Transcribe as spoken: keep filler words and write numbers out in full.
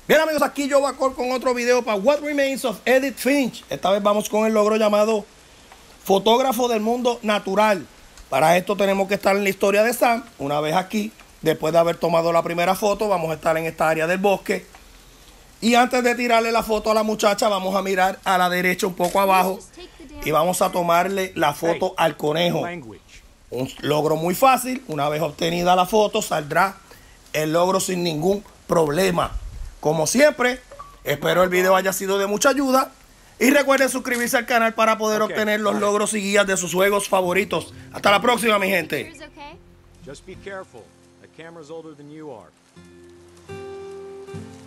Bien amigos, aquí yo Bacor con otro video para What Remains of Edith Finch. Esta vez vamos con el logro llamado Fotógrafo del Mundo Natural. Para esto tenemos que estar en la historia de Sam. Una vez aquí, después de haber tomado la primera foto, vamos a estar en esta área del bosque. Y antes de tirarle la foto a la muchacha, vamos a mirar a la derecha un poco abajo y vamos a tomarle la foto al conejo. Un logro muy fácil. Una vez obtenida la foto, saldrá el logro sin ningún problema. Como siempre, espero el video haya sido de mucha ayuda. Y recuerden suscribirse al canal para poder okay, obtener los logros y guías de sus juegos favoritos. Hasta la próxima, mi gente. Just be careful. That camera's older than you are.